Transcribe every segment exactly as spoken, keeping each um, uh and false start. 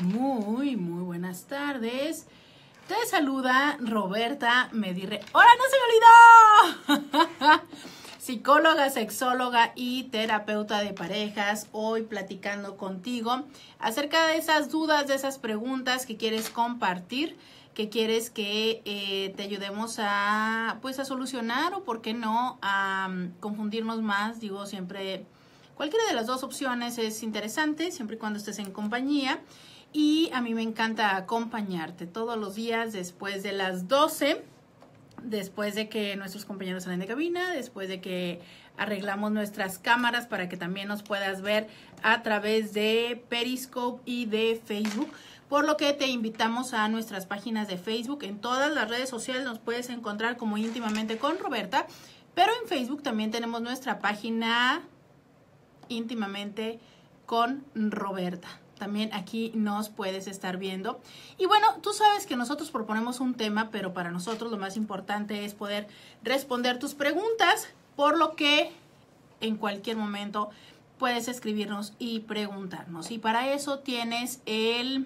Muy, muy buenas tardes. Te saluda Roberta Medirre. ¡Hola, no se me olvidó! Psicóloga, sexóloga y terapeuta de parejas. Hoy platicando contigo acerca de esas dudas, de esas preguntas que quieres compartir, que quieres que eh, te ayudemos a, pues, a solucionar o, por qué no, a um, confundirnos más. Digo, siempre cualquiera de las dos opciones es interesante, siempre y cuando estés en compañía. Y a mí me encanta acompañarte todos los días después de las doce, después de que nuestros compañeros salen de cabina, después de que arreglamos nuestras cámaras para que también nos puedas ver a través de Periscope y de Facebook. Por lo que te invitamos a nuestras páginas de Facebook. En todas las redes sociales nos puedes encontrar como Íntimamente con Roberta, pero en Facebook también tenemos nuestra página Íntimamente con Roberta. También aquí nos puedes estar viendo. Y bueno, tú sabes que nosotros proponemos un tema, pero para nosotros lo más importante es poder responder tus preguntas, por lo que en cualquier momento puedes escribirnos y preguntarnos. Y para eso tienes el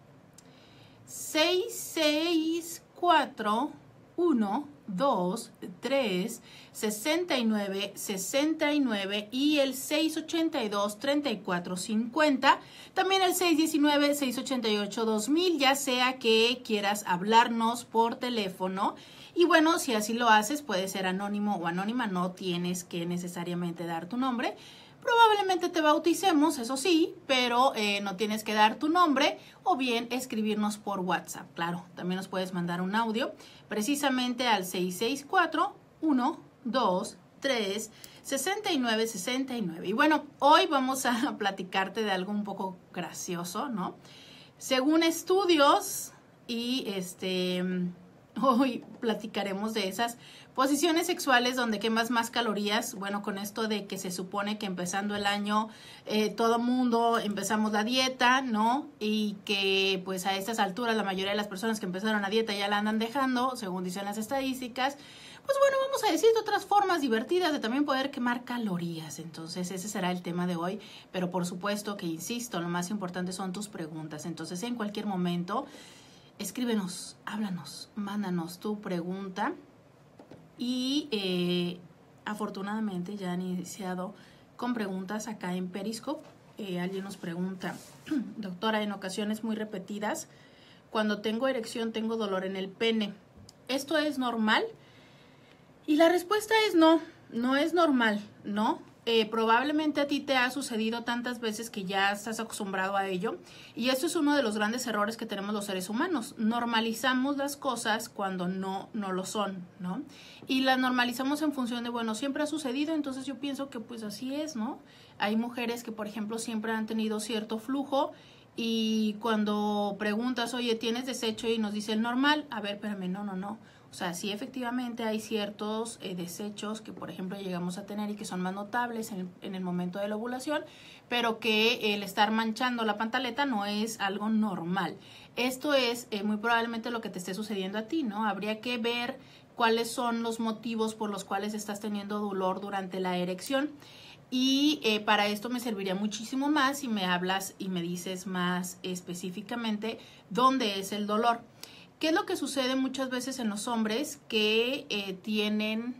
seis seis cuatro uno dos tres sesenta y nueve sesenta y nueve y el seis ochenta y dos treinta y cuatro cincuenta, también el seis diecinueve seis ochenta y ocho dos mil, ya sea que quieras hablarnos por teléfono. Y bueno, si así lo haces, puede ser anónimo o anónima, no tienes que necesariamente dar tu nombre. Probablemente te bauticemos, eso sí, pero eh, no tienes que dar tu nombre, o bien escribirnos por WhatsApp. Claro, también nos puedes mandar un audio precisamente al seis seis cuatro uno dos tres sesenta y nueve sesenta y nueve. Y bueno, hoy vamos a platicarte de algo un poco gracioso, ¿no? Según estudios, y este hoy platicaremos de esas posiciones sexuales donde quemas más calorías. Bueno, con esto de que se supone que empezando el año eh, todo mundo empezamos la dieta, ¿no? Y que pues a estas alturas la mayoría de las personas que empezaron la dieta ya la andan dejando, según dicen las estadísticas. Pues bueno, vamos a decir otras formas divertidas de también poder quemar calorías. Entonces ese será el tema de hoy, pero por supuesto que, insisto, lo más importante son tus preguntas. Entonces en cualquier momento escríbenos, háblanos, mándanos tu pregunta. Y eh, afortunadamente ya han iniciado con preguntas acá en Periscope. Eh, alguien nos pregunta: doctora, en ocasiones muy repetidas, cuando tengo erección tengo dolor en el pene. ¿Esto es normal? Y la respuesta es no, no es normal, ¿no? Eh, probablemente a ti te ha sucedido tantas veces que ya estás acostumbrado a ello, y esto es uno de los grandes errores que tenemos los seres humanos. Normalizamos las cosas cuando no, no lo son, ¿no? Y las normalizamos en función de, bueno, siempre ha sucedido, entonces yo pienso que pues así es, ¿no? Hay mujeres que, por ejemplo, siempre han tenido cierto flujo, y cuando preguntas, oye, ¿tienes desecho? Y nos dicen normal. A ver, espérame, no, no, no. O sea, sí, efectivamente hay ciertos eh, desechos que, por ejemplo, llegamos a tener y que son más notables en, en el momento de la ovulación, pero que el estar manchando la pantaleta no es algo normal. Esto es eh, muy probablemente lo que te esté sucediendo a ti, ¿no? Habría que ver cuáles son los motivos por los cuales estás teniendo dolor durante la erección. Y eh, para esto me serviría muchísimo más si me hablas y me dices más específicamente dónde es el dolor. ¿Qué es lo que sucede muchas veces en los hombres que eh, tienen,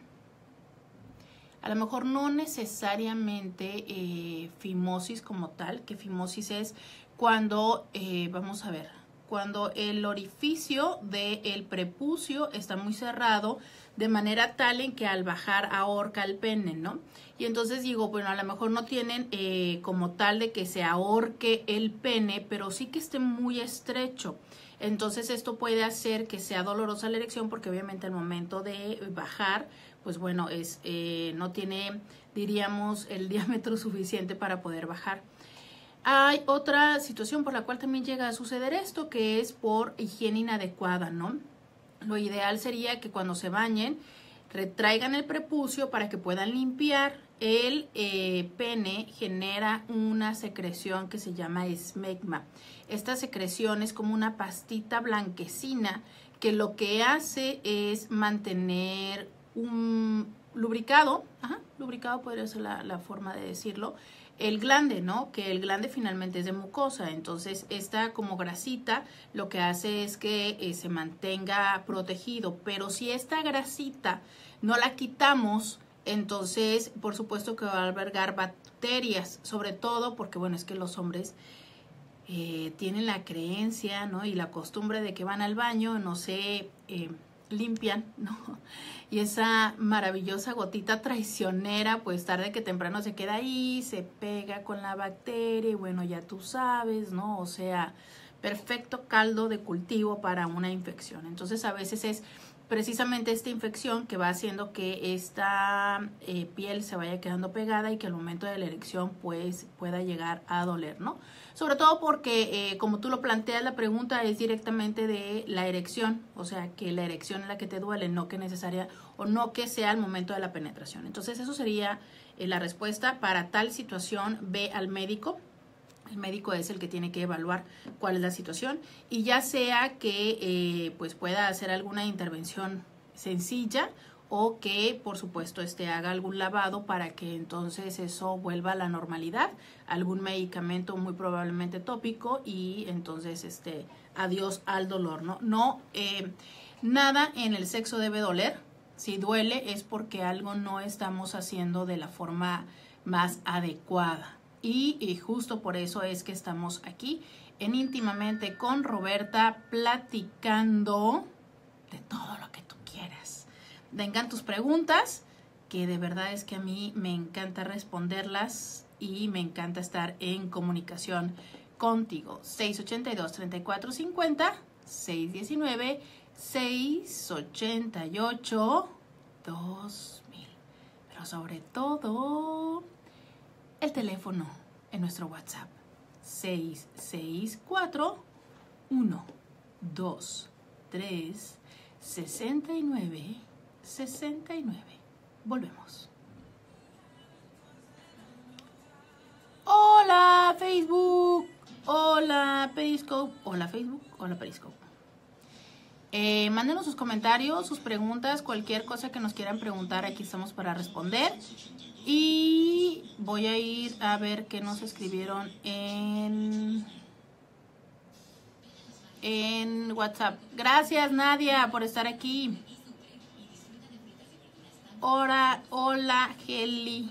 a lo mejor no necesariamente eh, fimosis como tal, que fimosis es cuando, eh, vamos a ver, cuando el orificio del prepucio está muy cerrado, de manera tal en que al bajar ahorca el pene, ¿no? Y entonces digo, bueno, a lo mejor no tienen eh, como tal de que se ahorque el pene, pero sí que esté muy estrecho. Entonces esto puede hacer que sea dolorosa la erección, porque obviamente al momento de bajar, pues bueno, es eh, no tiene, diríamos, el diámetro suficiente para poder bajar. Hay otra situación por la cual también llega a suceder esto, que es por higiene inadecuada, ¿no? Lo ideal sería que cuando se bañen retraigan el prepucio para que puedan limpiar. El eh, pene genera una secreción que se llama esmegma. Esta secreción es como una pastita blanquecina que lo que hace es mantener un lubricado, ajá, lubricado podría ser la, la forma de decirlo, el glande, ¿no? Que el glande finalmente es de mucosa, entonces esta como grasita lo que hace es que eh, se mantenga protegido, pero si esta grasita no la quitamos, entonces por supuesto que va a albergar bacterias, sobre todo porque, bueno, es que los hombres eh, tienen la creencia, ¿no? Y la costumbre de que van al baño, no se eh, limpian, ¿no? Y esa maravillosa gotita traicionera, pues tarde que temprano se queda ahí, se pega con la bacteria y bueno, ya tú sabes, ¿no? O sea, perfecto caldo de cultivo para una infección. Entonces a veces es precisamente esta infección que va haciendo que esta eh, piel se vaya quedando pegada y que al momento de la erección pues pueda llegar a doler, ¿no? Sobre todo porque eh, como tú lo planteas, la pregunta es directamente de la erección, o sea que la erección es la que te duele, no que necesaria o no que sea al momento de la penetración. Entonces eso sería eh, la respuesta. Para tal situación ve al médico. El médico es el que tiene que evaluar cuál es la situación y ya sea que eh, pues pueda hacer alguna intervención sencilla o que por supuesto este haga algún lavado para que entonces eso vuelva a la normalidad, algún medicamento muy probablemente tópico y entonces este adiós al dolor, ¿no? No, eh, nada en el sexo debe doler. Si duele es porque algo no estamos haciendo de la forma más adecuada. Y, y justo por eso es que estamos aquí en Íntimamente con Roberta platicando de todo lo que tú quieras. Vengan tus preguntas, que de verdad es que a mí me encanta responderlas y me encanta estar en comunicación contigo. seis ochenta y dos, treinta y cuatro cincuenta, seis diecinueve, seis ochenta y ocho, dos mil. Pero sobre todo el teléfono en nuestro WhatsApp seis seis cuatro, uno dos tres, seis nueve seis nueve. Volvemos. Hola Facebook, hola Periscope, hola Facebook, hola Periscope. Eh, mándenos sus comentarios, sus preguntas, cualquier cosa que nos quieran preguntar, aquí estamos para responder. Y voy a ir a ver qué nos escribieron en, en WhatsApp. Gracias Nadia por estar aquí. Hola, hola Heli.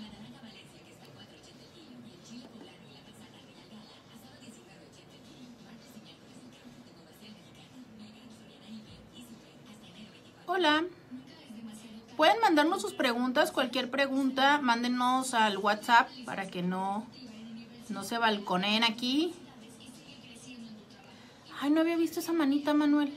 Hola. Pueden mandarnos sus preguntas, cualquier pregunta, mándenos al WhatsApp para que no, no se balconeen aquí. Ay, no había visto esa manita, Manuel.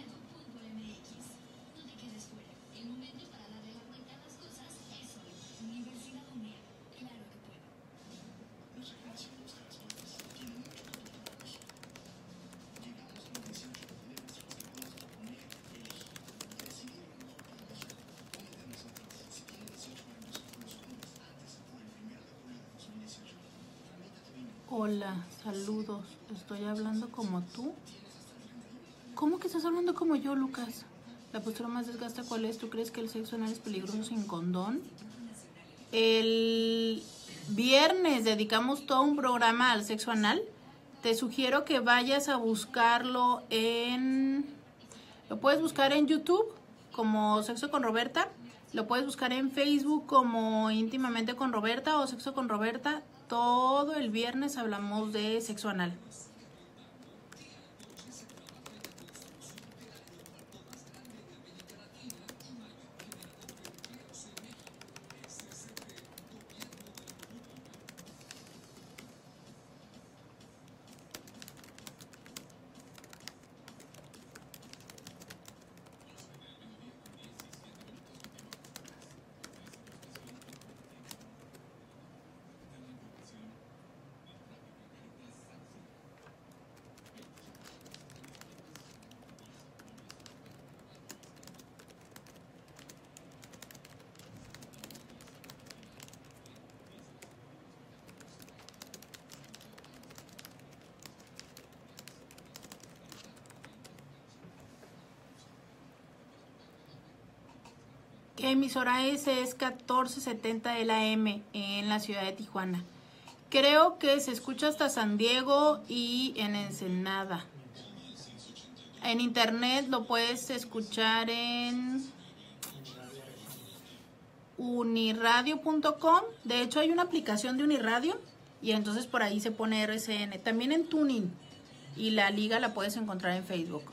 Hola, saludos. Estoy hablando como tú. ¿Cómo que estás hablando como yo, Lucas? La postura más desgasta, ¿cuál es? ¿Tú crees que el sexo anal es peligroso sin condón? El viernes dedicamos todo un programa al sexo anal. Te sugiero que vayas a buscarlo en... Lo puedes buscar en YouTube como Sexo con Roberta. Lo puedes buscar en Facebook como Íntimamente con Roberta o Sexo con Roberta. Todo el viernes hablamos de sexo anal. ¿Qué emisora es? Es catorce setenta de la M en la ciudad de Tijuana. creo que se escucha hasta San Diego y en Ensenada. En internet lo puedes escuchar en uniradio punto com. De hecho hay una aplicación de Uniradio y entonces por ahí se pone R C N. También en Tuning, y la liga la puedes encontrar en Facebook.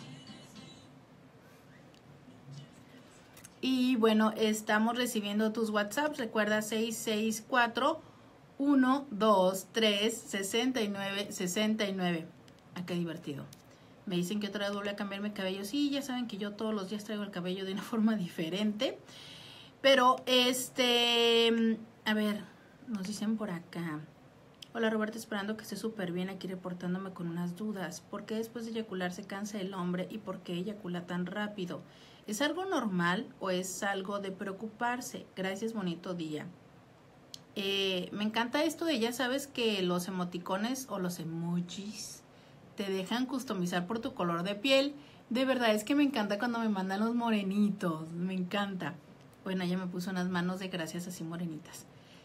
Y bueno, estamos recibiendo tus WhatsApps. Recuerda seis seis cuatro, uno dos tres, seis nueve seis nueve. Ah, qué divertido. Me dicen que otra vez vuelve a cambiarme el cabello. Sí, ya saben que yo todos los días traigo el cabello de una forma diferente. Pero, este... A ver, nos dicen por acá. Hola Roberto, esperando que esté súper bien aquí reportándome con unas dudas. ¿Por qué después de eyacular se cansa el hombre y por qué eyacula tan rápido? ¿Es algo normal o es algo de preocuparse? Gracias, bonito día. Eh, me encanta esto de, ya sabes que los emoticones o los emojis te dejan customizar por tu color de piel. De verdad es que me encanta cuando me mandan los morenitos, me encanta. Bueno, ella me puso unas manos de gracias así morenitas.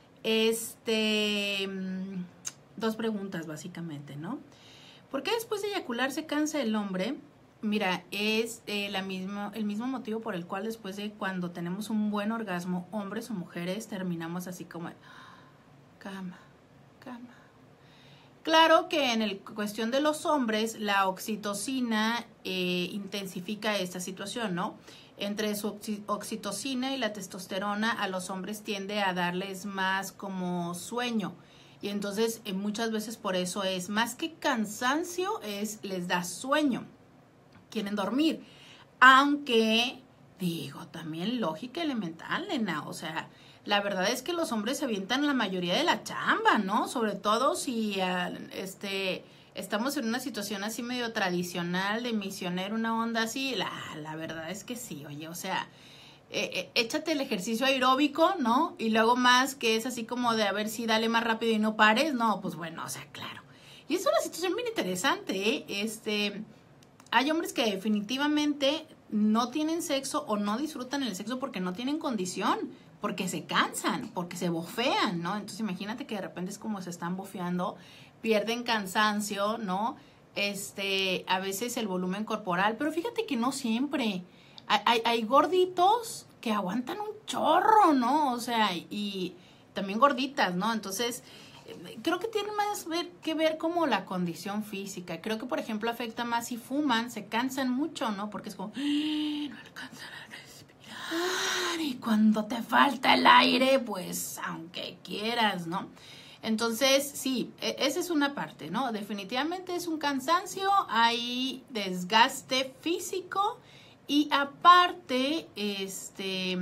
Este, dos preguntas básicamente, ¿no? ¿Por qué después de eyacular se cansa el hombre? Mira, es eh, la misma, el mismo motivo por el cual después de cuando tenemos un buen orgasmo, hombres o mujeres, terminamos así como cama, cama. Claro que en el cuestión de los hombres, la oxitocina eh, intensifica esta situación, ¿no? Entre su oxi oxitocina y la testosterona, a los hombres tiende a darles más como sueño. Y entonces eh, muchas veces por eso es, más que cansancio, es les da sueño. Quieren dormir. Aunque, digo, también lógica elemental, nena. O sea, la verdad es que los hombres se avientan la mayoría de la chamba, ¿no? Sobre todo si uh, este, estamos en una situación así medio tradicional de misionero, una onda así. La, la verdad es que sí, oye, o sea, eh, eh, échate el ejercicio aeróbico, ¿no? Y luego más que es así como de a ver si dale más rápido y no pares. No, pues bueno, o sea, claro. Y es una situación bien interesante, ¿eh? Este, hay hombres que definitivamente no tienen sexo o no disfrutan el sexo porque no tienen condición, porque se cansan, porque se bofean, ¿no? Entonces imagínate que de repente es como se están bofeando, pierden cansancio, ¿no? Este, a veces el volumen corporal, pero fíjate que no siempre. Hay, hay, hay gorditos que aguantan un chorro, ¿no? O sea, y también gorditas, ¿no? Entonces, creo que tiene más ver, que ver como la condición física. Creo que, por ejemplo, afecta más si fuman, se cansan mucho, ¿no? Porque es como, no alcanzan a respirar. Y cuando te falta el aire, pues, aunque quieras, ¿no? Entonces, sí, esa es una parte, ¿no? Definitivamente es un cansancio, hay desgaste físico y aparte, este...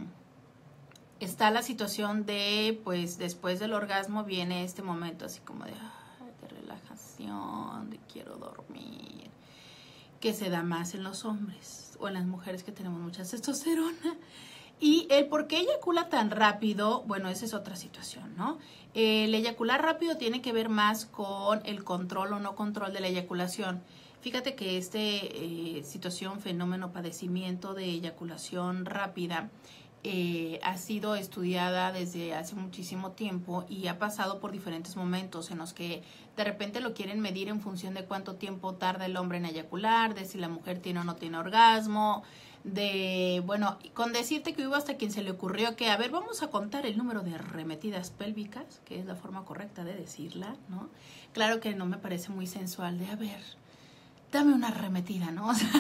está la situación de, pues, después del orgasmo viene este momento así como de, ay, de relajación, de quiero dormir, que se da más en los hombres o en las mujeres que tenemos mucha testosterona. Y el por qué eyacula tan rápido, bueno, esa es otra situación, ¿no? El eyacular rápido tiene que ver más con el control o no control de la eyaculación. Fíjate que este eh, situación, fenómeno, padecimiento de eyaculación rápida, Eh, ha sido estudiada desde hace muchísimo tiempo y ha pasado por diferentes momentos en los que de repente lo quieren medir en función de cuánto tiempo tarda el hombre en eyacular, de si la mujer tiene o no tiene orgasmo, de, bueno, con decirte que hubo hasta quien se le ocurrió que, a ver, vamos a contar el número de arremetidas pélvicas, que es la forma correcta de decirla, ¿no? Claro que no me parece muy sensual de, a ver, dame una arremetida, ¿no? O sea,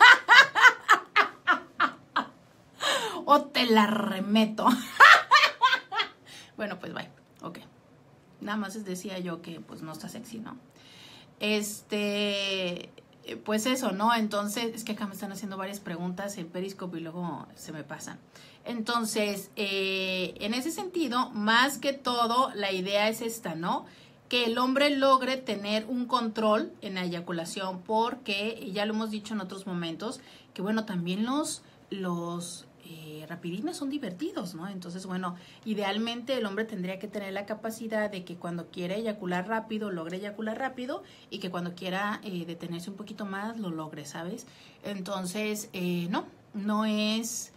o te la remeto. Bueno, pues bye. Ok. Nada más les decía yo que pues no está sexy, ¿no? Este, pues eso, ¿no? Entonces, es que acá me están haciendo varias preguntas en Periscope y luego se me pasan. Entonces, eh, en ese sentido, más que todo, la idea es esta, ¿no? Que el hombre logre tener un control en la eyaculación, porque ya lo hemos dicho en otros momentos, que bueno, también los, los Eh, rapidines son divertidos, ¿no? Entonces, bueno, idealmente el hombre tendría que tener la capacidad de que cuando quiera eyacular rápido, logre eyacular rápido y que cuando quiera eh, detenerse un poquito más, lo logre, ¿sabes? Entonces, eh, no, no es,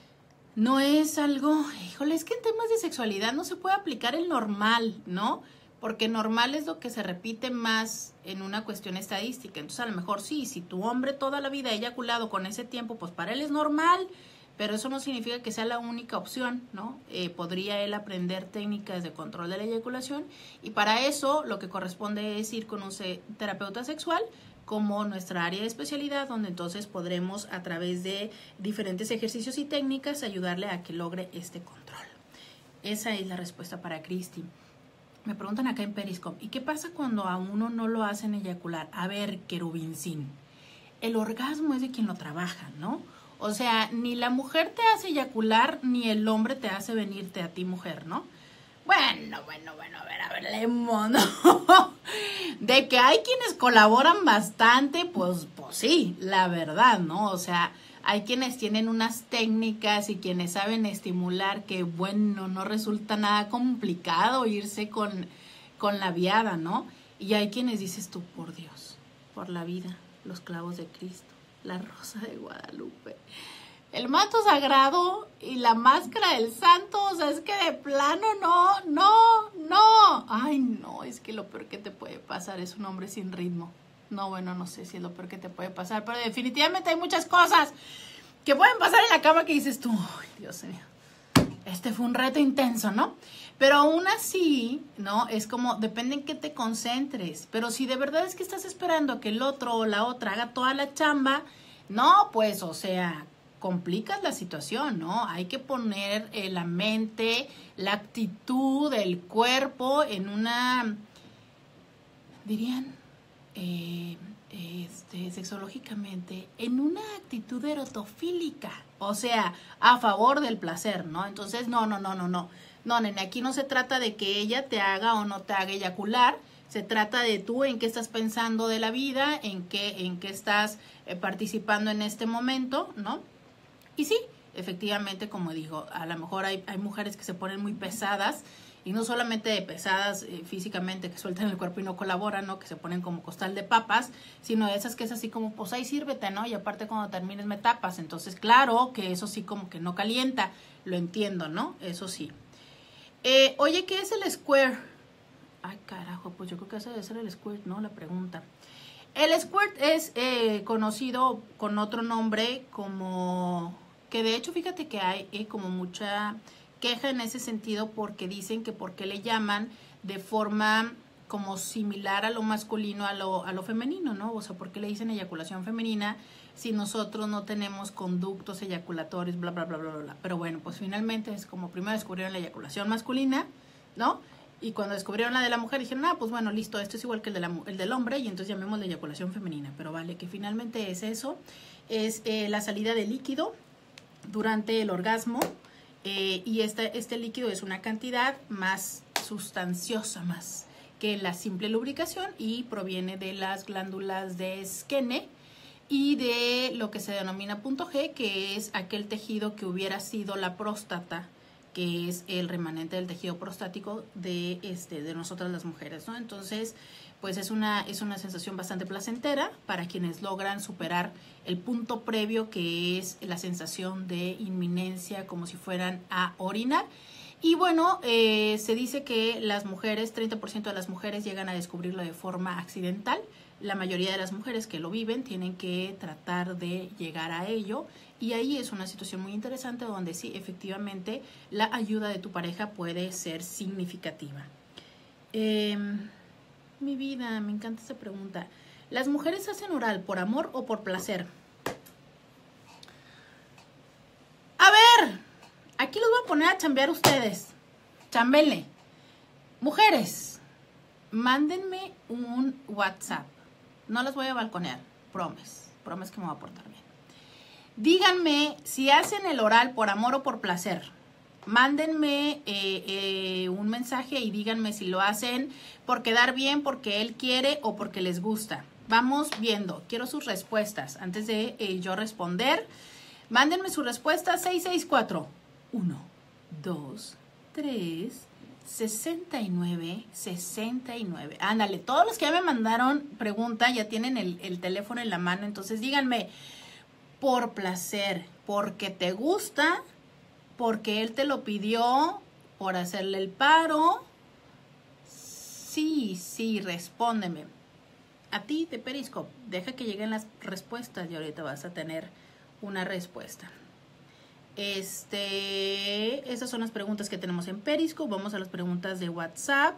no es algo, híjole, es que en temas de sexualidad no se puede aplicar el normal, ¿no? porque normal es lo que se repite más en una cuestión estadística. Entonces a lo mejor sí, si tu hombre toda la vida ha eyaculado con ese tiempo, pues para él es normal, pero eso no significa que sea la única opción, ¿no? Eh, podría él aprender técnicas de control de la eyaculación, y para eso lo que corresponde es ir con un terapeuta sexual como nuestra área de especialidad, donde entonces podremos a través de diferentes ejercicios y técnicas ayudarle a que logre este control. Esa es la respuesta para Cristi. Me preguntan acá en Periscope, ¿y qué pasa cuando a uno no lo hacen eyacular? A ver, querubincín, el orgasmo es de quien lo trabaja, ¿no? O sea, ni la mujer te hace eyacular, ni el hombre te hace venirte a ti, mujer, ¿no? Bueno, bueno, bueno, a ver, a ver, Lemon, ¿no? De que hay quienes colaboran bastante, pues, pues sí, la verdad, ¿no? O sea, hay quienes tienen unas técnicas y quienes saben estimular que, bueno, no resulta nada complicado irse con, con la viada, ¿no? Y hay quienes dices tú, por Dios, por la vida, los clavos de Cristo, la rosa de Guadalupe, el manto sagrado y la máscara del santo. O sea, es que de plano no, no, no. Ay, no, es que lo peor que te puede pasar es un hombre sin ritmo. No, bueno, no sé si es lo peor que te puede pasar, pero definitivamente hay muchas cosas que pueden pasar en la cama que dices tú, ay, Dios mío, este fue un reto intenso, ¿no? Pero aún así, ¿no? Es como, depende en qué te concentres. Pero si de verdad es que estás esperando a que el otro o la otra haga toda la chamba, no, pues, o sea, complicas la situación, ¿no? Hay que poner eh, la mente, la actitud, el cuerpo en una, dirían, Eh, este, sexológicamente, en una actitud erotofílica, o sea, a favor del placer, ¿no? Entonces, no, no, no, no, no, no, nene, aquí no se trata de que ella te haga o no te haga eyacular, se trata de tú en qué estás pensando de la vida, en qué, en qué estás eh, participando en este momento, ¿no? Y sí, efectivamente, como digo, a lo mejor hay, hay mujeres que se ponen muy pesadas, y no solamente de pesadas eh, físicamente que sueltan el cuerpo y no colaboran, ¿no? Que se ponen como costal de papas, sino de esas que es así como, pues ahí sírvete, ¿no? Y aparte cuando termines me tapas. Entonces, claro que eso sí como que no calienta, lo entiendo, ¿no? Eso sí. Eh, oye, ¿qué es el squirt? Ay, carajo, pues yo creo que ese debe ser el squirt, ¿no? La pregunta. El squirt es eh, conocido con otro nombre como, que de hecho fíjate que hay eh, como mucha queja en ese sentido, porque dicen que por qué le llaman de forma como similar a lo masculino a lo, a lo femenino, ¿no? O sea, ¿por qué le dicen eyaculación femenina si nosotros no tenemos conductos eyaculatorios, bla, bla, bla, bla, bla? Pero bueno, pues finalmente es como primero descubrieron la eyaculación masculina, ¿no? Y cuando descubrieron la de la mujer dijeron, ah, pues bueno, listo, esto es igual que el, de la, el del hombre, y entonces llamémosle eyaculación femenina. Pero vale, que finalmente es eso, es eh, la salida de líquido durante el orgasmo. Eh, y este, este líquido es una cantidad más sustanciosa, más que la simple lubricación, y proviene de las glándulas de Skene y de lo que se denomina punto G, que es aquel tejido que hubiera sido la próstata, que es el remanente del tejido prostático de, este, de nosotras las mujeres, ¿no? Entonces, pues es una, es una sensación bastante placentera para quienes logran superar el punto previo, que es la sensación de inminencia, como si fueran a orinar. Y bueno, eh, se dice que las mujeres, treinta por ciento de las mujeres llegan a descubrirlo de forma accidental. La mayoría de las mujeres que lo viven tienen que tratar de llegar a ello. Y ahí es una situación muy interesante donde sí, efectivamente, la ayuda de tu pareja puede ser significativa. Eh, mi vida, me encanta esta pregunta. ¿Las mujeres hacen oral por amor o por placer? A ver, aquí los voy a poner a chambear ustedes. Chambele. Mujeres, mándenme un WhatsApp. No las voy a balconear, promes, promes que me voy a portar bien. Díganme si hacen el oral por amor o por placer. Mándenme eh, eh, un mensaje y díganme si lo hacen por quedar bien, porque él quiere o porque les gusta. Vamos viendo, quiero sus respuestas antes de eh, yo responder. Mándenme su respuesta seis seis cuatro, uno, dos, tres, sesenta y nueve, sesenta y nueve. Ándale, todos los que ya me mandaron pregunta ya tienen el, el teléfono en la mano, entonces díganme por placer, porque te gusta, porque él te lo pidió, por hacerle el paro. Sí, sí, respóndeme. A ti de Periscope, deja que lleguen las respuestas y ahorita vas a tener una respuesta. Este, esas son las preguntas que tenemos en Periscope. Vamos a las preguntas de WhatsApp.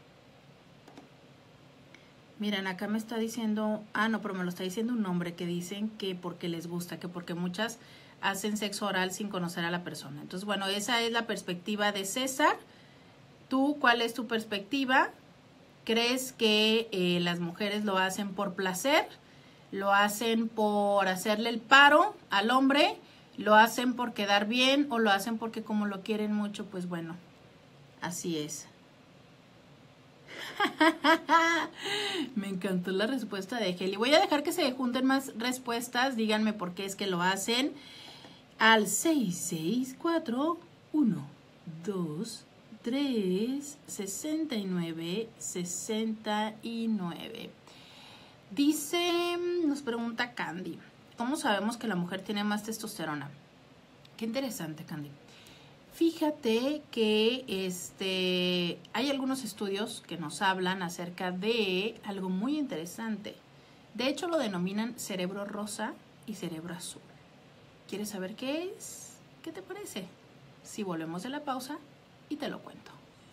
Miren, acá me está diciendo, ah, no, pero me lo está diciendo un hombre que dicen que porque les gusta, que porque muchas hacen sexo oral sin conocer a la persona. Entonces, bueno, esa es la perspectiva de César. ¿Tú cuál es tu perspectiva? ¿Crees que eh, las mujeres lo hacen por placer? ¿Lo hacen por hacerle el paro al hombre? ¿Lo hacen por quedar bien? ¿O lo hacen porque como lo quieren mucho? Pues bueno, así es. Me encantó la respuesta de Heli. Voy a dejar que se junten más respuestas. Díganme por qué es que lo hacen. Al seis seis cuatro uno dos tres sesenta y nueve sesenta y nueve. Dice, nos pregunta Candy, ¿cómo sabemos que la mujer tiene más testosterona? Qué interesante, Candy. Fíjate que este, hay algunos estudios que nos hablan acerca de algo muy interesante. De hecho, lo denominan cerebro rosa y cerebro azul. ¿Quieres saber qué es? ¿Qué te parece? Si volvemos de la pausa y te lo cuento.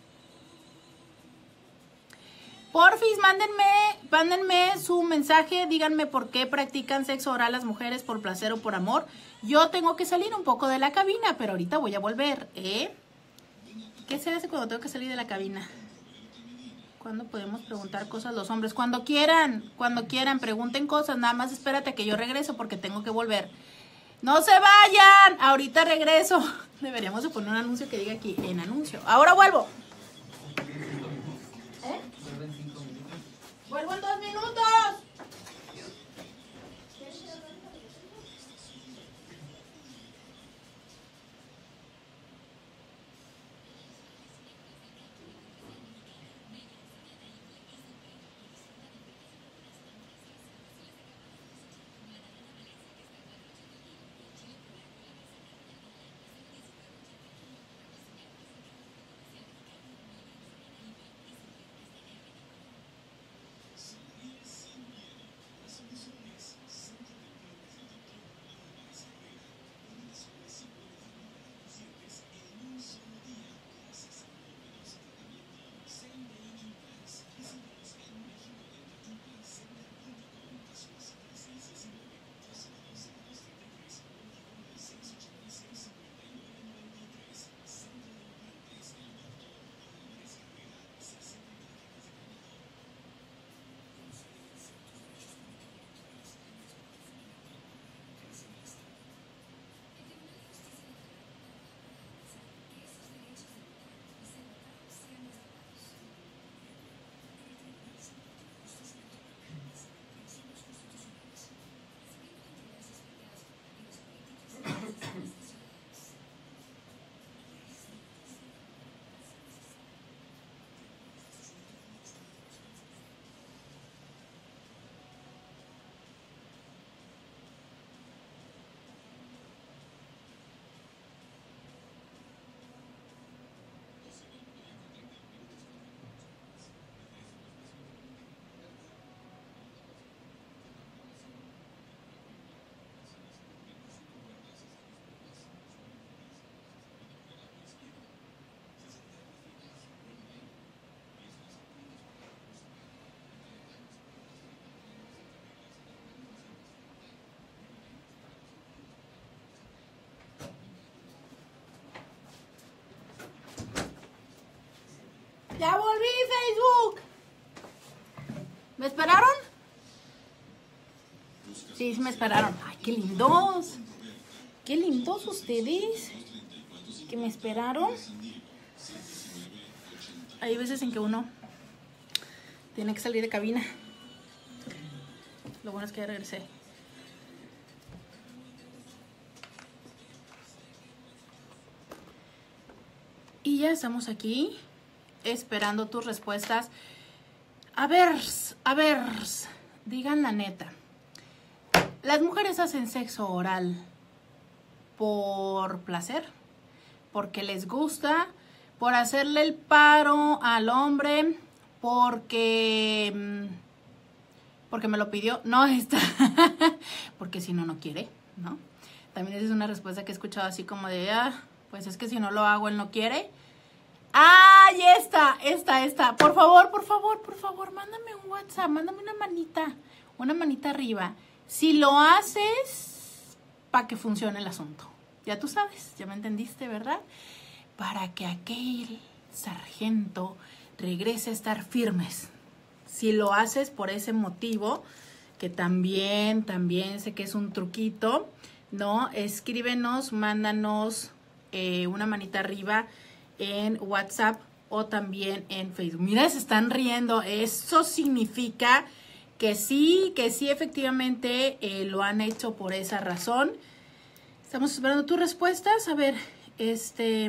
Porfis, mándenme, mándenme su mensaje, díganme por qué practican sexo oral las mujeres, por placer o por amor. Yo tengo que salir un poco de la cabina, pero ahorita voy a volver, ¿eh? ¿Qué se hace cuando tengo que salir de la cabina? ¿Cuándo podemos preguntar cosas los hombres? Cuando quieran, cuando quieran, pregunten cosas, nada más espérate a que yo regreso porque tengo que volver. ¡No se vayan! Ahorita regreso. Deberíamos de poner un anuncio que diga aquí, en anuncio. ¡Ahora vuelvo! ¿Eh? ¡Vuelvo en dos minutos! ¡Ya volví, Facebook! ¿Me esperaron? Sí, me esperaron. ¡Ay, qué lindos! ¡Qué lindos ustedes! ¿Que me esperaron? Hay veces en que uno tiene que salir de cabina. Lo bueno es que ya regresé. Y ya estamos aquí esperando tus respuestas. A ver, a ver, digan la neta. ¿Las mujeres hacen sexo oral por placer? ¿Porque les gusta? ¿Por hacerle el paro al hombre? porque, porque me lo pidió. No, está, porque si no, no quiere, ¿no? También esa es una respuesta que he escuchado así como de, ah, pues es que si no lo hago, él no quiere. ¡Ah! Y esta, esta, esta. Por favor, por favor, por favor, mándame un WhatsApp, mándame una manita, una manita arriba. Si lo haces, para que funcione el asunto. Ya tú sabes, ya me entendiste, ¿verdad? Para que aquel sargento regrese a estar firmes. Si lo haces por ese motivo, que también, también sé que es un truquito, ¿no? Escríbenos, mándanos eh, una manita arriba en WhatsApp o también en Facebook. Mira, se están riendo. Eso significa que sí, que sí, efectivamente eh, lo han hecho por esa razón. Estamos esperando tus respuestas. A ver, este...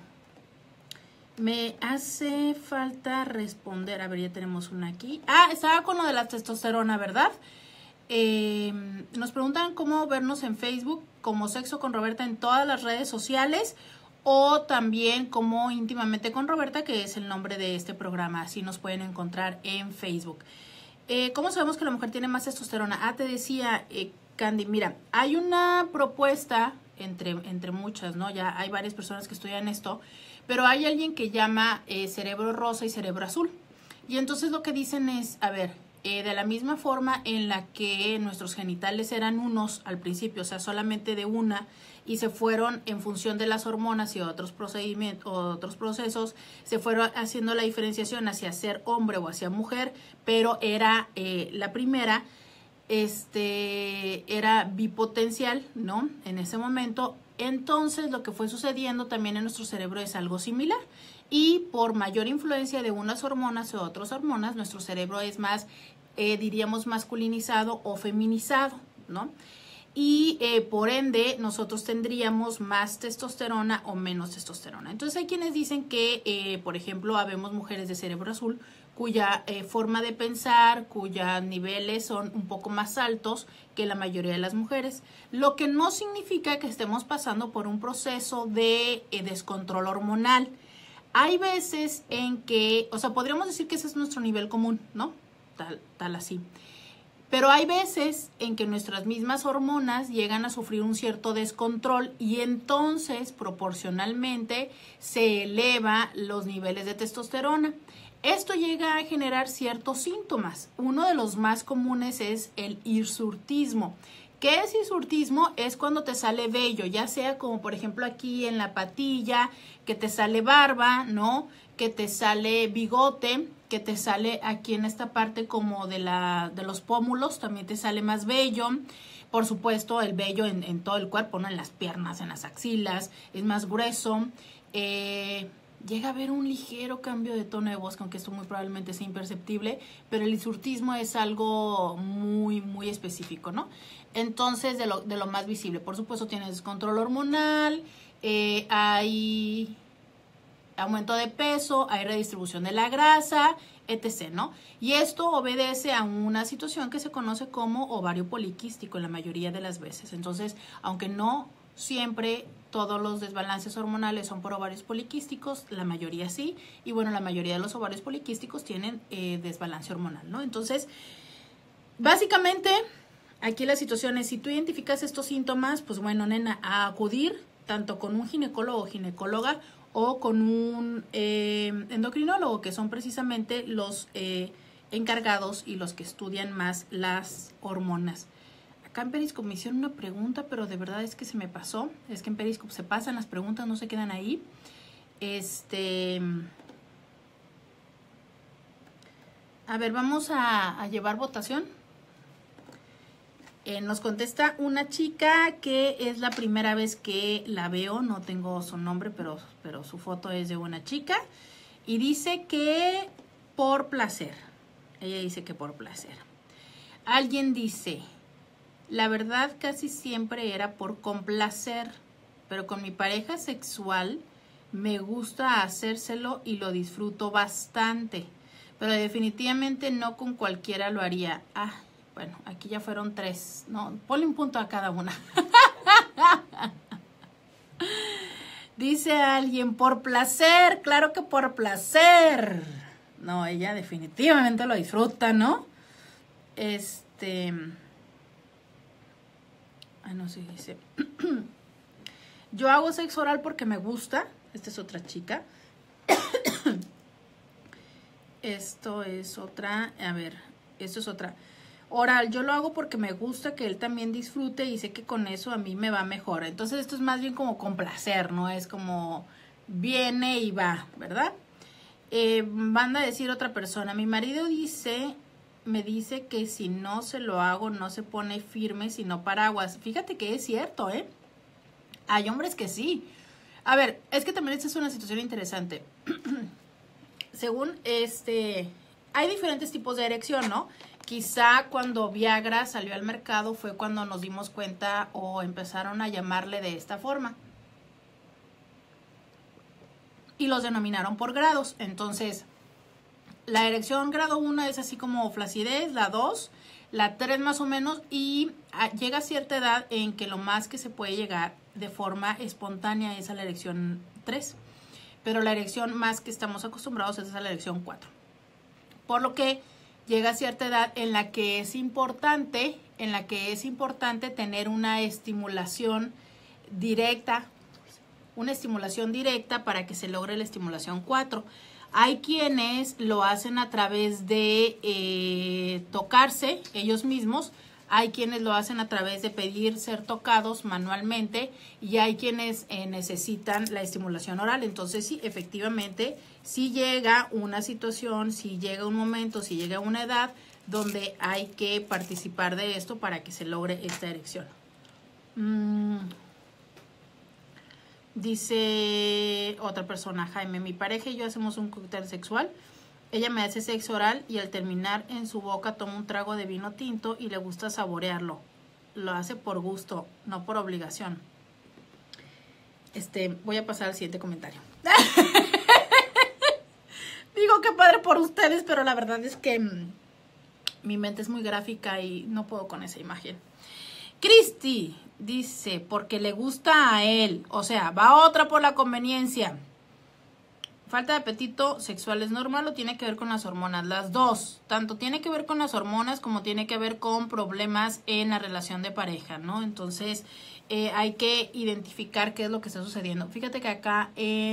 me hace falta responder. A ver, ya tenemos una aquí. Ah, estaba con lo de la testosterona, ¿verdad? Eh, nos preguntan cómo vernos en Facebook como Sexo con Roberta en todas las redes sociales o también como Íntimamente con Roberta, que es el nombre de este programa. Así nos pueden encontrar en Facebook. Eh, ¿Cómo sabemos que la mujer tiene más testosterona? Ah, te decía, eh, Candy, mira, hay una propuesta entre, entre muchas, ¿no? Ya hay varias personas que estudian esto, pero hay alguien que llama eh, cerebro rosa y cerebro azul. Y entonces lo que dicen es, a ver, eh, de la misma forma en la que nuestros genitales eran unos al principio, o sea, solamente de una, y se fueron en función de las hormonas y otros procedimientos, otros procesos, se fueron haciendo la diferenciación hacia ser hombre o hacia mujer, pero era eh, la primera, este, era bipotencial, ¿no? En ese momento. Entonces lo que fue sucediendo también en nuestro cerebro es algo similar y por mayor influencia de unas hormonas o otras hormonas, nuestro cerebro es más, eh, diríamos, masculinizado o feminizado, ¿no? Y eh, por ende nosotros tendríamos más testosterona o menos testosterona. Entonces hay quienes dicen que, eh, por ejemplo, habemos mujeres de cerebro azul cuya eh, forma de pensar, cuyos niveles son un poco más altos que la mayoría de las mujeres, lo que no significa que estemos pasando por un proceso de eh, descontrol hormonal. Hay veces en que, o sea, podríamos decir que ese es nuestro nivel común, ¿no? Tal, tal así. Pero hay veces en que nuestras mismas hormonas llegan a sufrir un cierto descontrol y entonces proporcionalmente se eleva los niveles de testosterona. Esto llega a generar ciertos síntomas. Uno de los más comunes es el hirsutismo. ¿Qué es hirsutismo? Es cuando te sale vello, ya sea como por ejemplo aquí en la patilla, que te sale barba, ¿no? Que te sale bigote, que te sale aquí en esta parte como de, la, de los pómulos, también te sale más vello. Por supuesto, el vello en, en todo el cuerpo, ¿no? En las piernas, en las axilas, es más grueso. Eh... Llega a haber un ligero cambio de tono de voz, aunque esto muy probablemente sea imperceptible, pero el hirsutismo es algo muy, muy específico, ¿no? Entonces, de lo, de lo más visible, por supuesto, tienes descontrol hormonal, eh, hay aumento de peso, hay redistribución de la grasa, etcétera, ¿no? Y esto obedece a una situación que se conoce como ovario poliquístico en la mayoría de las veces. Entonces, aunque no siempre todos los desbalances hormonales son por ovarios poliquísticos, la mayoría sí, y bueno, la mayoría de los ovarios poliquísticos tienen eh, desbalance hormonal, ¿no? Entonces, básicamente, aquí la situación es, si tú identificas estos síntomas, pues bueno, nena, a acudir tanto con un ginecólogo o ginecóloga o con un eh, endocrinólogo, que son precisamente los eh, encargados y los que estudian más las hormonas. Acá en Periscope me hicieron una pregunta, pero de verdad es que se me pasó. Es que en Periscope se pasan las preguntas, no se quedan ahí. Este... A ver, vamos a, a llevar votación. Eh, nos contesta una chica que es la primera vez que la veo. No tengo su nombre, pero, pero su foto es de una chica. Y dice que por placer. Ella dice que por placer. Alguien dice... La verdad casi siempre era por complacer, pero con mi pareja sexual me gusta hacérselo y lo disfruto bastante, pero definitivamente no con cualquiera lo haría. Ah, bueno, aquí ya fueron tres, no, ponle un punto a cada una. Dice alguien, por placer, claro que por placer, No, ella definitivamente lo disfruta, ¿no? Este... Ay, no sé, dice... Yo hago sexo oral porque me gusta. Esta es otra chica. Esto es otra... A ver, esto es otra... Oral, yo lo hago porque me gusta que él también disfrute y sé que con eso a mí me va mejor. Entonces esto es más bien como complacer, ¿no? Es como viene y va, ¿verdad? Eh, van a decir otra persona, mi marido dice, me dice que si no se lo hago no se pone firme sino paraguas. Fíjate que es cierto, ¿eh? Hay hombres que sí. A ver, es que también esta es una situación interesante. Según este, hay diferentes tipos de erección, ¿no? Quizá cuando Viagra salió al mercado fue cuando nos dimos cuenta o empezaron a llamarle de esta forma. Y los denominaron por grados. Entonces, la erección grado uno es así como flacidez, la dos, la tres más o menos, y llega a cierta edad en que lo más que se puede llegar de forma espontánea es a la erección tres. Pero la erección más que estamos acostumbrados es a la erección cuatro. Por lo que llega a cierta edad en la que es importante, en la que es importante tener una estimulación directa, una estimulación directa para que se logre la estimulación cuatro. Hay quienes lo hacen a través de eh, tocarse ellos mismos, hay quienes lo hacen a través de pedir ser tocados manualmente y hay quienes eh, necesitan la estimulación oral. Entonces sí, efectivamente, si llega una situación, si llega un momento, si llega una edad donde hay que participar de esto para que se logre esta erección. Mm. Dice otra persona, Jaime, mi pareja y yo hacemos un cóctel sexual. Ella me hace sexo oral y al terminar en su boca toma un trago de vino tinto y le gusta saborearlo. Lo hace por gusto, no por obligación. Este, voy a pasar al siguiente comentario. Digo que padre por ustedes, pero la verdad es que mmm, mi mente es muy gráfica y no puedo con esa imagen. Cristi dice, porque le gusta a él, o sea, va otra por la conveniencia. Falta de apetito sexual es normal o tiene que ver con las hormonas, las dos, tanto tiene que ver con las hormonas como tiene que ver con problemas en la relación de pareja, ¿no? Entonces eh, hay que identificar qué es lo que está sucediendo. Fíjate que acá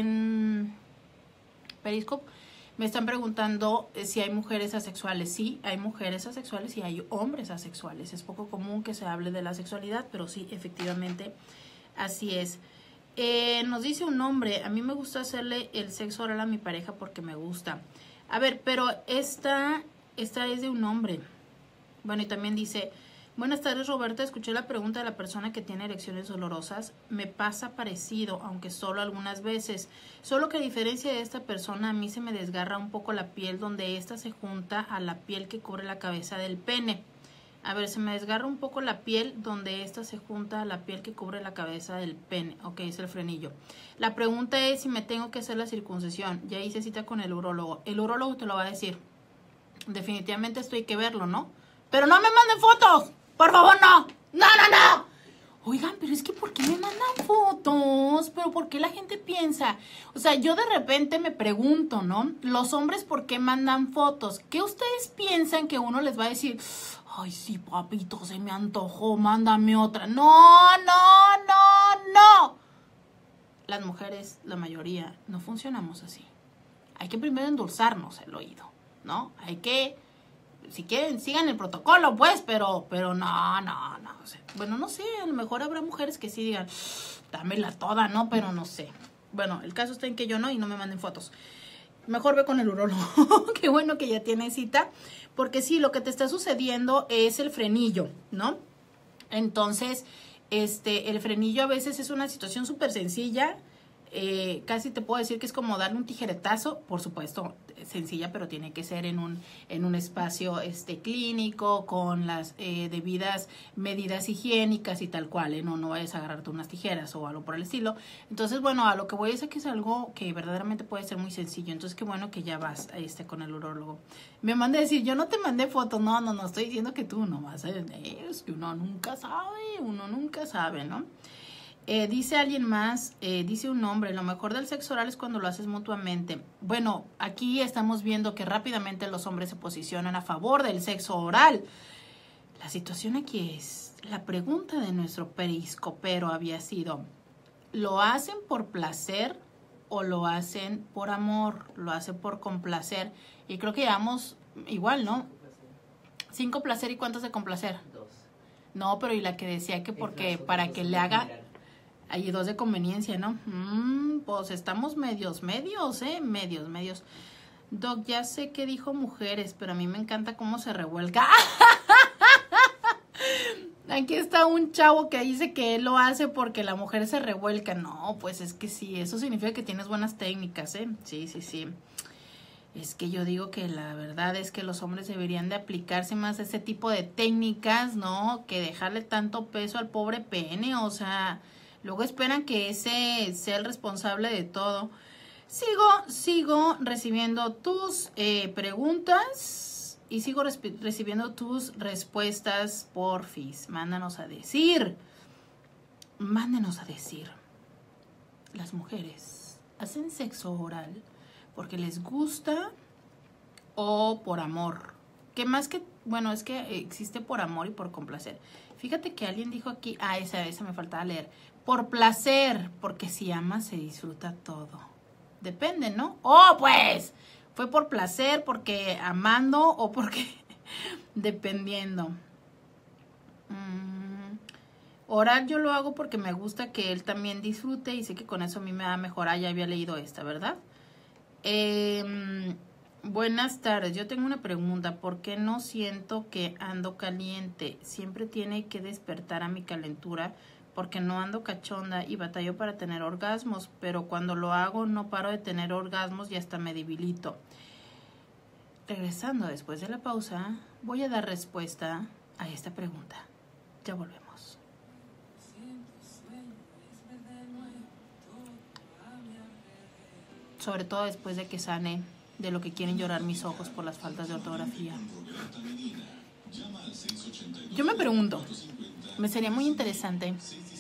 en Periscope me están preguntando si hay mujeres asexuales. Sí, hay mujeres asexuales y hay hombres asexuales. Es poco común que se hable de la sexualidad, pero sí, efectivamente, así es. Eh, nos dice un hombre, a mí me gusta hacerle el sexo oral a mi pareja porque me gusta. A ver, pero esta, esta es de un hombre. Bueno, y también dice, buenas tardes Roberta, escuché la pregunta de la persona que tiene erecciones dolorosas. Me pasa parecido, aunque solo algunas veces. Solo que a diferencia de esta persona, a mí se me desgarra un poco la piel donde esta se junta a la piel que cubre la cabeza del pene. A ver, se me desgarra un poco la piel donde esta se junta a la piel que cubre la cabeza del pene. Ok, es el frenillo. La pregunta es si me tengo que hacer la circuncisión. Ya hice cita con el urólogo. El urólogo te lo va a decir. Definitivamente esto hay que verlo, ¿no? Pero no me manden fotos. Por favor, no. No, no, no. Oigan, pero es que ¿por qué me mandan fotos? ¿Pero por qué la gente piensa? O sea, yo de repente me pregunto, ¿no? Los hombres, ¿por qué mandan fotos? ¿Qué ustedes piensan que uno les va a decir? Ay, sí, papito, se me antojó, mándame otra. No, no, no, no. Las mujeres, la mayoría, no funcionamos así. Hay que primero endulzarnos el oído, ¿no? Hay que, si quieren, sigan el protocolo, pues, pero, pero no, no, no. O sea, bueno, no sé, a lo mejor habrá mujeres que sí digan, dámela toda, ¿no? Pero no sé. Bueno, el caso está en que yo no y no me manden fotos. Mejor ve con el urólogo. Qué bueno que ya tiene cita. Porque sí, lo que te está sucediendo es el frenillo, ¿no? Entonces, este, el frenillo a veces es una situación súper sencilla. Eh, casi te puedo decir que es como darle un tijeretazo, por supuesto, sencilla, pero tiene que ser en un, en un espacio este, clínico, con las eh, debidas medidas higiénicas y tal cual, ¿eh? No, no vayas a agarrarte unas tijeras o algo por el estilo. Entonces, bueno, a lo que voy es que es algo que verdaderamente puede ser muy sencillo. Entonces, qué bueno que ya vas este, con el urólogo. Me mandé a decir, yo no te mandé fotos, no, no, no, estoy diciendo que tú no vas a... Es que uno nunca sabe, uno nunca sabe, ¿no? Eh, dice alguien más, eh, dice un hombre, lo mejor del sexo oral es cuando lo haces mutuamente. Bueno, aquí estamos viendo que rápidamente los hombres se posicionan a favor del sexo oral. La situación aquí es, la pregunta de nuestro periscopero había sido, ¿lo hacen por placer o lo hacen por amor? ¿Lo hacen por complacer? Y creo que llevamos igual, ¿no? Cinco placer y ¿cuántos de complacer? Dos. No, pero y la que decía que porque para que le haga... Hay dos de conveniencia, ¿no? Mm, pues estamos medios, medios, ¿eh? Medios, medios. Doc, ya sé que dijo mujeres, pero a mí me encanta cómo se revuelca. Aquí está un chavo que dice que él lo hace porque la mujer se revuelca. No, pues es que sí, eso significa que tienes buenas técnicas, ¿eh? Sí, sí, sí. Es que yo digo que la verdad es que los hombres deberían de aplicarse más a ese tipo de técnicas, ¿no? Que dejarle tanto peso al pobre pene, o sea... Luego esperan que ese sea el responsable de todo. Sigo, sigo recibiendo tus eh, preguntas y sigo recibiendo tus respuestas, porfis. Mándanos a decir, mándenos a decir. Las mujeres hacen sexo oral porque les gusta o por amor. ¿Qué más que? Bueno, es que existe por amor y por complacer. Fíjate que alguien dijo aquí, ah, esa, esa me faltaba leer. Por placer, porque si amas se disfruta todo. Depende, ¿no? ¡Oh, pues! Fue por placer, porque amando o porque... dependiendo. Mm. Oral yo lo hago porque me gusta que él también disfrute y sé que con eso a mí me va a mejorar. Ya había leído esta, ¿verdad? Eh, buenas tardes. Yo tengo una pregunta. ¿Por qué no siento que ando caliente? Siempre tiene que despertar a mi calentura porque no ando cachonda y batallo para tener orgasmos, pero cuando lo hago no paro de tener orgasmos y hasta me debilito. Regresando después de la pausa, voy a dar respuesta a esta pregunta. Ya volvemos. Sobre todo después de que sane de lo que quieren llorar mis ojos por las faltas de ortografía. Yo me pregunto, me sería muy interesante.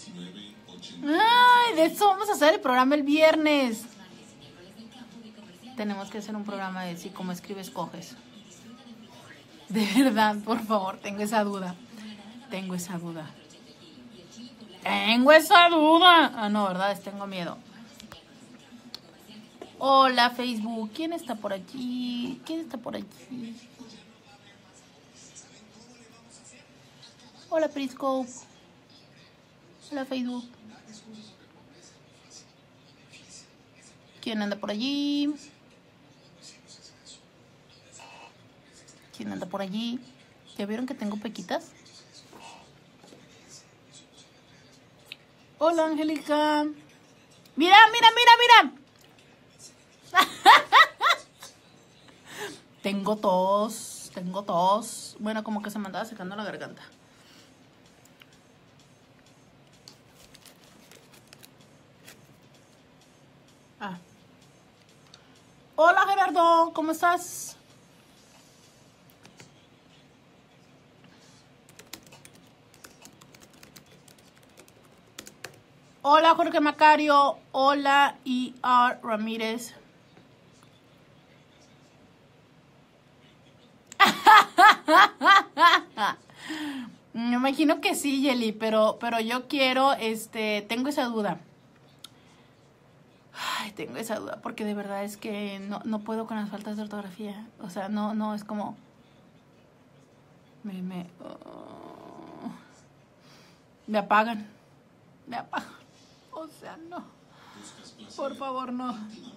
Ay, de eso vamos a hacer el programa el viernes. Tenemos que hacer un programa de si como escribes, coges. De verdad, por favor, tengo esa duda. Tengo esa duda. Tengo esa duda. Ah, no, ¿verdad? Tengo miedo. Hola, Facebook. ¿Quién está por aquí? ¿Quién está por aquí? Hola, Periscope. Hola, Facebook. ¿Quién anda por allí? ¿Quién anda por allí? ¿Ya vieron que tengo pequitas? Hola, Angélica. Mira, mira, mira, mira. Tengo tos, tengo tos. Bueno, como que se me andaba secando la garganta. Ah. Hola, Gerardo, ¿cómo estás? Hola, Jorge Macario. Hola, E R Ramírez. Me imagino que sí, Yeli, pero, pero yo quiero, este, tengo esa duda. Ay, tengo esa duda, porque de verdad es que no, no puedo con las faltas de ortografía. O sea, no, no, es como... Me, me... Oh, me apagan. Me apagan. O sea, no. Por favor, no.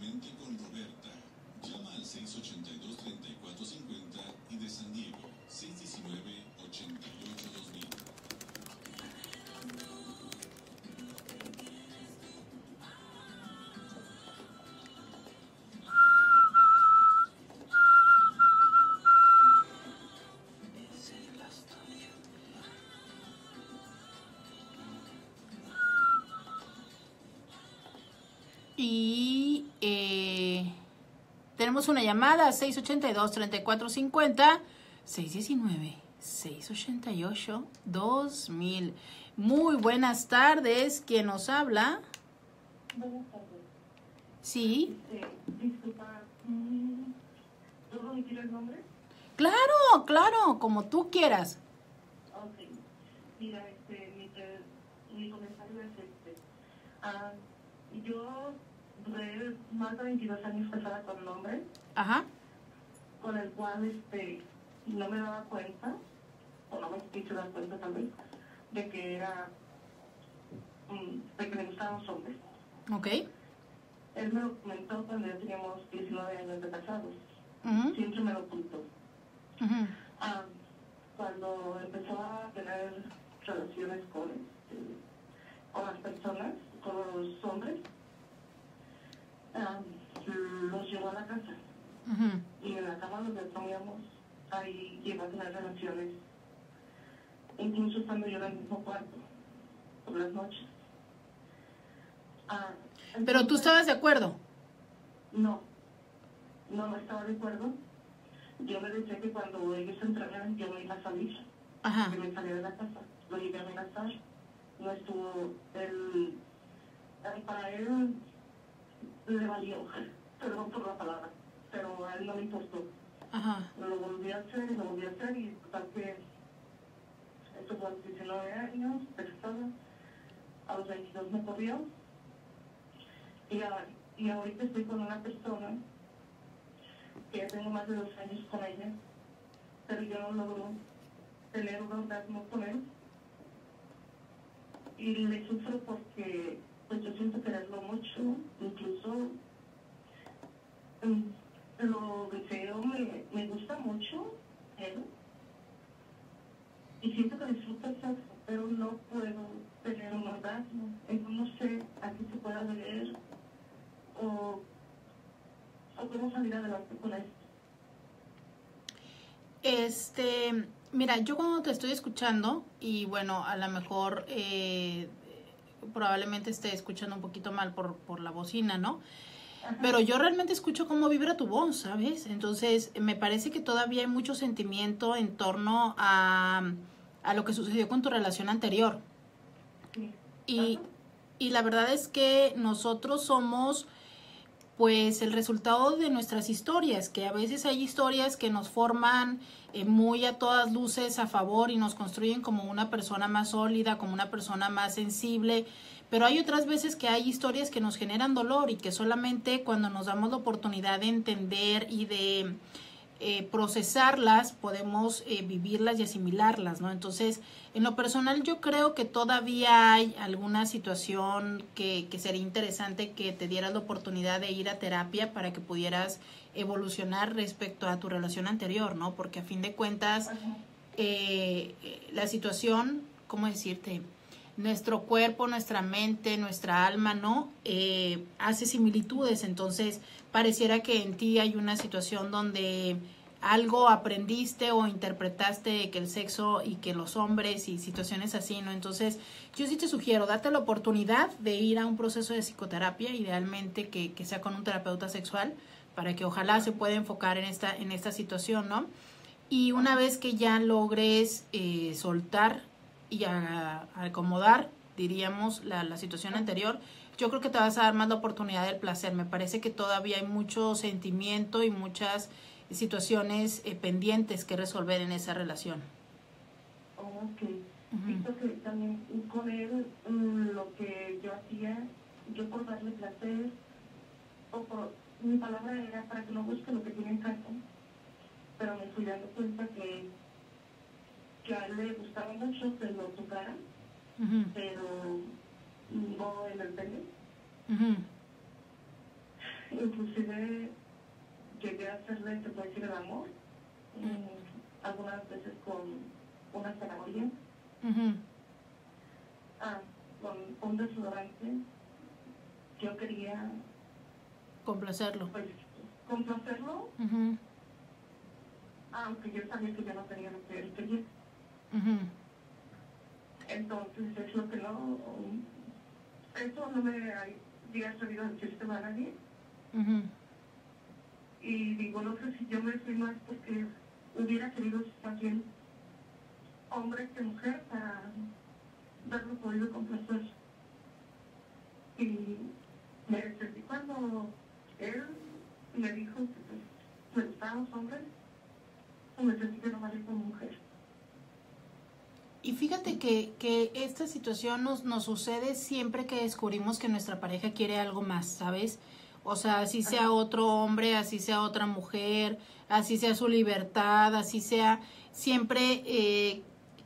Y eh, tenemos una llamada, seis ochenta y dos, treinta y cuatro cincuenta, seis diecinueve, seis ochenta y ocho, dos mil. Muy buenas tardes. ¿Quién nos habla? Buenas tardes. Sí. Este, disculpa, ¿puedo omitir el nombre? Claro, claro, como tú quieras. Ok. Mira, este, mi, eh, mi comentario es este. Ah, yo duré más de veintidós años casada con un hombre, Ajá. con el cual este, no me daba cuenta, o no me quise dar cuenta tal vez, de que era, mm, de que me gustaban los hombres. Ok. Él me lo comentó cuando ya teníamos diecinueve años de casados. Ujú, Siempre me lo ocultó. ujú, Ah, cuando empezó a tener relaciones con, este, con las personas, con los hombres, ah, los llevó a la casa. ujú. Y en la cama donde dormíamos, ahí llegó a tener relaciones, incluso estando yo en el mismo cuarto, por las noches. Ah, Pero tú entonces, estabas de acuerdo. No, no, no estaba de acuerdo. Yo le decía que cuando ellos entraran, yo me iba a salir. Ajá. Que me salía de la casa. Lo llegué a amenazar. No estuvo, él, eh, para él le valió, perdón por la palabra, pero a él no le importó. Ajá. Lo volví a hacer y lo volví a hacer y total que esto fue a los diecinueve años, casada, a los veintidós me corrió y, a, y ahorita estoy con una persona que ya tengo más de dos años con ella, pero yo no logro tener un orgasmo con él y le sufro porque pues yo siento quererlo mucho, incluso mm, lo deseo, me, me gusta mucho él y siento que disfruto el sexo, pero no puedo tener un orgasmo. Entonces no sé a qué se pueda deber o, o cómo salir adelante con esto. Este, mira, yo cuando te estoy escuchando, y bueno, a lo mejor eh, probablemente esté escuchando un poquito mal por, por la bocina, ¿no? Ajá. Pero yo realmente escucho cómo vibra tu voz, ¿sabes? Entonces, me parece que todavía hay mucho sentimiento en torno a, a lo que sucedió con tu relación anterior. Sí. Y, Ajá. y la verdad es que nosotros somos pues el resultado de nuestras historias, que a veces hay historias que nos forman eh, muy a todas luces a favor y nos construyen como una persona más sólida, como una persona más sensible, pero hay otras veces que hay historias que nos generan dolor y que solamente cuando nos damos la oportunidad de entender y de eh, procesarlas, podemos eh, vivirlas y asimilarlas, ¿no? Entonces, en lo personal yo creo que todavía hay alguna situación que, que sería interesante que te dieras la oportunidad de ir a terapia para que pudieras evolucionar respecto a tu relación anterior, ¿no? Porque a fin de cuentas, eh, la situación, ¿cómo decirte? Nuestro cuerpo, nuestra mente, nuestra alma, ¿no? Eh, hace similitudes, entonces pareciera que en ti hay una situación donde algo aprendiste o interpretaste que el sexo y que los hombres y situaciones así, ¿no? Entonces, yo sí te sugiero, date la oportunidad de ir a un proceso de psicoterapia, idealmente que, que sea con un terapeuta sexual, para que ojalá se pueda enfocar en esta, en esta situación, ¿no? Y una vez que ya logres eh, soltar y a, a acomodar, diríamos, la, la situación anterior, yo creo que te vas a dar más la oportunidad del placer. Me parece que todavía hay mucho sentimiento y muchas situaciones eh, pendientes que resolver en esa relación. Ok. Uh-huh. Visto que también con él mm, lo que yo hacía, yo por darle placer, o por, mi palabra era para que no busque lo que tiene en casa, pero me fui dando cuenta que, que a él le gustaba mucho que lo tocara, Uh-huh. pero no en el pene. Uh-huh. Inclusive llegué a hacerle, se puede decir, el amor, mm, algunas veces con una zanahoria, Uh-huh. ah, con un desodorante. Yo quería, Complacerlo. pues, complacerlo, Uh-huh. aunque yo sabía que yo no tenía lo que él quería. Uh-huh. Entonces es lo que no, eso no me había sabido decírselo a nadie. Uh-huh. Y digo, no sé si yo me fui más porque hubiera querido más bien hombre que mujer para, darlo podido complacer. Y me sentí cuando él me dijo que pues, me gustaban los hombres, me sentí que no valía como mujer. Y fíjate que, que esta situación nos, nos sucede siempre que descubrimos que nuestra pareja quiere algo más, ¿sabes? O sea, así sea otro hombre, así sea otra mujer, así sea su libertad, así sea siempre, eh,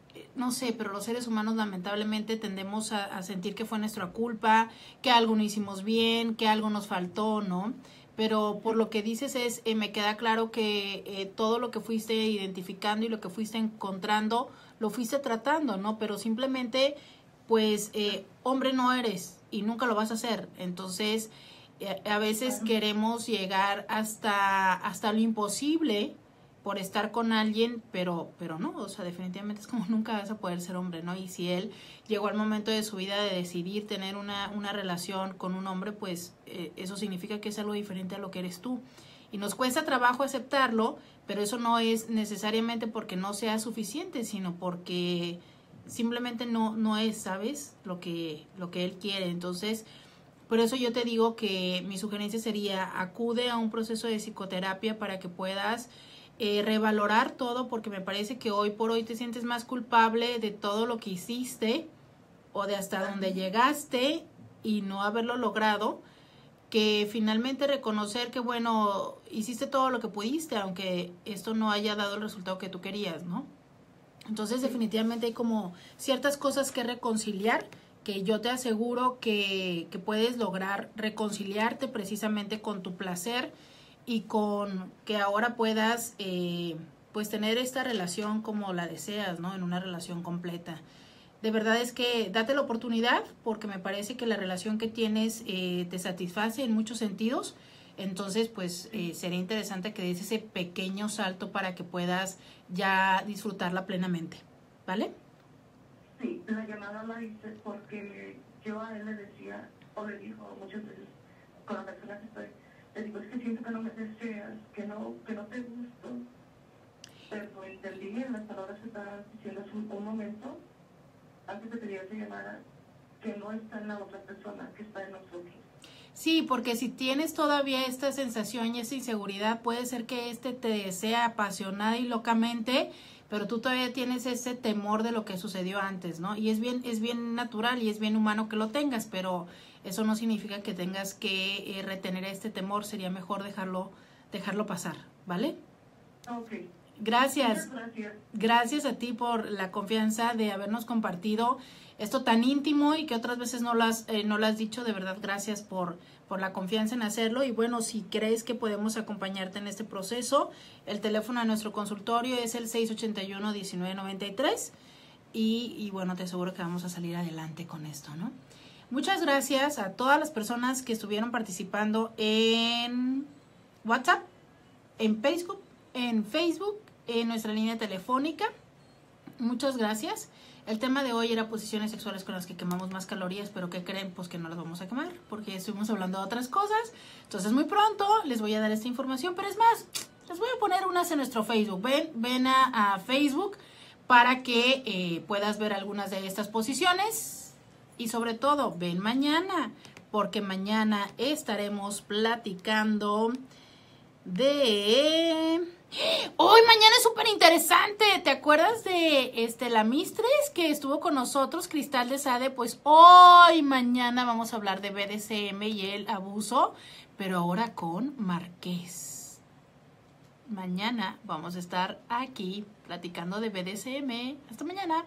no sé, pero los seres humanos lamentablemente tendemos a, a sentir que fue nuestra culpa, que algo no hicimos bien, que algo nos faltó, ¿no? Pero por lo que dices es, eh, me queda claro que eh, todo lo que fuiste identificando y lo que fuiste encontrando, lo fuiste tratando, ¿no? Pero simplemente, pues, eh, hombre no eres y nunca lo vas a hacer. Entonces, eh, a veces queremos llegar hasta, hasta lo imposible por estar con alguien, pero, pero no, o sea, definitivamente es como nunca vas a poder ser hombre, ¿no? Y si él llegó al momento de su vida de decidir tener una, una relación con un hombre, pues eh, eso significa que es algo diferente a lo que eres tú. Y nos cuesta trabajo aceptarlo, pero eso no es necesariamente porque no sea suficiente, sino porque simplemente no, no es, ¿sabes? Lo que, lo que él quiere. Entonces, por eso yo te digo que mi sugerencia sería acude a un proceso de psicoterapia para que puedas eh, revalorar todo, porque me parece que hoy por hoy te sientes más culpable de todo lo que hiciste o de hasta donde llegaste y no haberlo logrado, que finalmente reconocer que, bueno, hiciste todo lo que pudiste, aunque esto no haya dado el resultado que tú querías, ¿no? Entonces, definitivamente hay como ciertas cosas que reconciliar, que yo te aseguro que, que puedes lograr reconciliarte precisamente con tu placer y con que ahora puedas, eh, pues, tener esta relación como la deseas, ¿no? En una relación completa. De verdad es que date la oportunidad, porque me parece que la relación que tienes eh, te satisface en muchos sentidos. Entonces, pues eh, sería interesante que des ese pequeño salto para que puedas ya disfrutarla plenamente, ¿vale? Sí, la llamada la hice porque yo a él le decía, o le dijo muchas veces, con la persona que estoy, le digo, es que siento que no me deseas, que no, que no te gusto, pero lo entendí en las palabras que estaban diciendo hace un, un momento, antes de que yo te llamara, que no está en la otra persona, que está en nosotros. Sí, porque si tienes todavía esta sensación y esa inseguridad, puede ser que este te desea apasionada y locamente, pero tú todavía tienes ese temor de lo que sucedió antes, ¿no? Y es bien, es bien natural y es bien humano que lo tengas, pero eso no significa que tengas que eh, retener este temor. Sería mejor dejarlo, dejarlo pasar, ¿vale? Ok. Gracias. Gracias. Gracias a ti por la confianza de habernos compartido esto tan íntimo y que otras veces no lo has, eh, no lo has dicho. De verdad, gracias por, por la confianza en hacerlo. Y bueno, si crees que podemos acompañarte en este proceso, el teléfono de nuestro consultorio es el seis ocho uno, uno nueve nueve tres y, y bueno, te aseguro que vamos a salir adelante con esto, ¿no? Muchas gracias a todas las personas que estuvieron participando en WhatsApp, en Facebook, en Facebook, en nuestra línea telefónica. Muchas gracias. El tema de hoy era posiciones sexuales con las que quemamos más calorías, pero ¿qué creen? Pues que no las vamos a quemar, porque estuvimos hablando de otras cosas. Entonces muy pronto les voy a dar esta información, pero es más, les voy a poner unas en nuestro Facebook. Ven, ven a, a Facebook para que eh, puedas ver algunas de estas posiciones. Y sobre todo, ven mañana, porque mañana estaremos platicando de... Hoy mañana es súper interesante. ¿Te acuerdas de este, la Mistress que estuvo con nosotros, Cristal de Sade? Pues hoy mañana vamos a hablar de B D S M y el abuso, pero ahora con Marqués. Mañana vamos a estar aquí platicando de B D S M. Hasta mañana.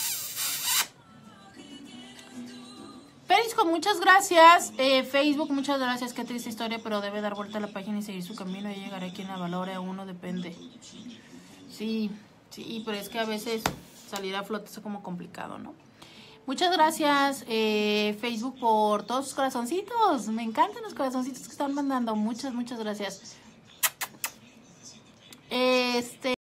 Periscope, muchas gracias. Eh, Facebook, muchas gracias. Qué triste historia, pero debe dar vuelta a la página y seguir su camino y llegar a quien la valore. A uno depende. Sí, sí, pero es que a veces salir a flote es como complicado, ¿no? Muchas gracias, eh, Facebook, por todos sus corazoncitos. Me encantan los corazoncitos que están mandando. Muchas, muchas gracias. Este...